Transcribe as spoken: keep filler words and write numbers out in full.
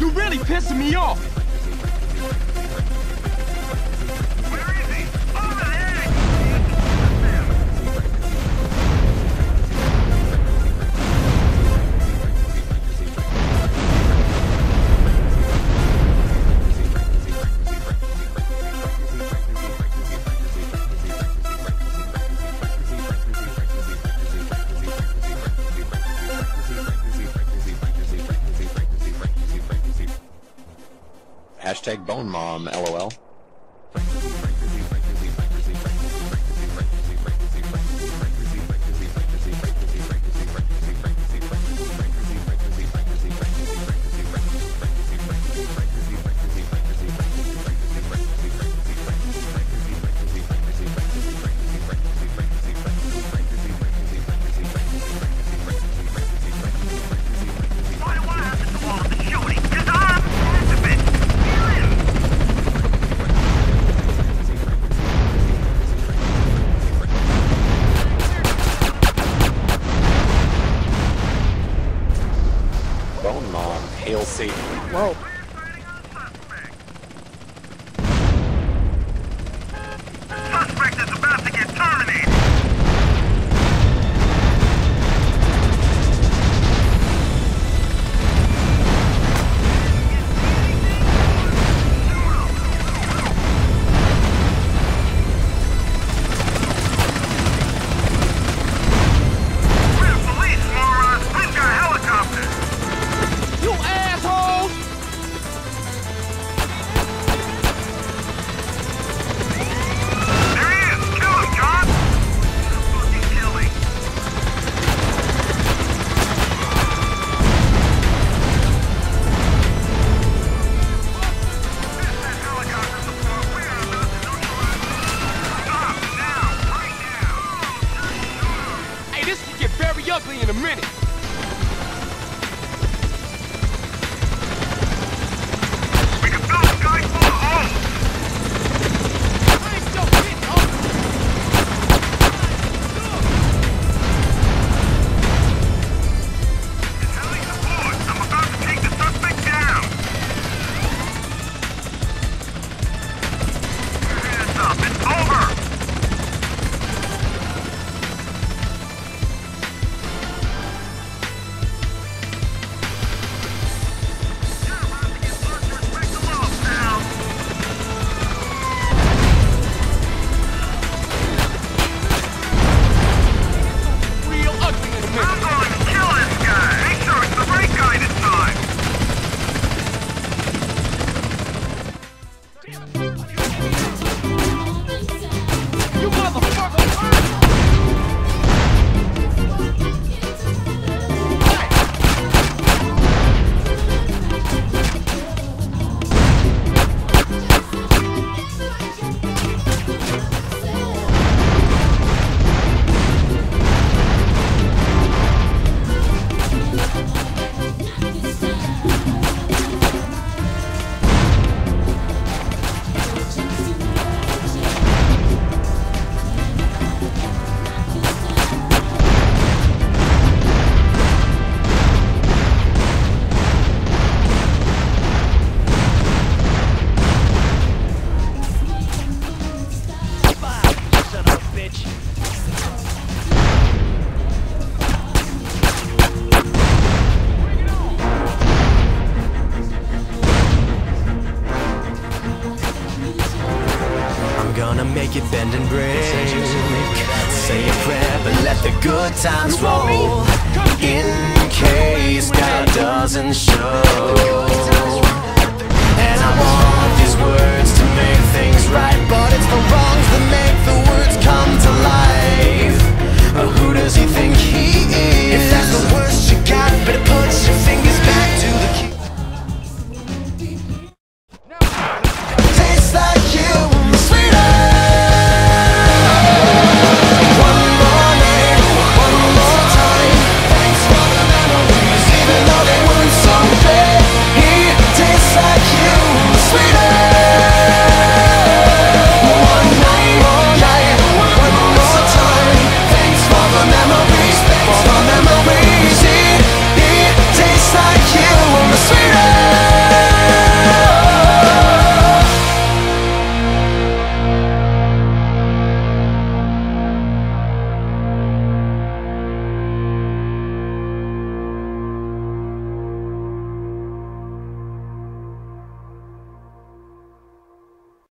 You're really pissing me off! Where is he? Over there! Hashtag bone mom, lol. Bone mom, hail Satan. Whoa. Suspect is about to get terminated. We're police, morons. We've got helicopters. You assholes! There he is! Kill him, John! Fucking killing. That helicopter's the front. We are about to neutralize. Stop! Now! Right now! Hey, this could get very ugly in a minute. We can fill the guy full of holes! I ain't so hitting up. His heli's aboard. I'm about to take the suspect down. Your hands up. It's over. You're about to get learned to respect the law, pal. Real ugly in a I'm minute. going to kill this guy. Make sure it's the right guy this time. You motherfucker! Son of a bitch. I'm gonna make it bend and break. Say a prayer, but let the good times roll. In case God doesn't show.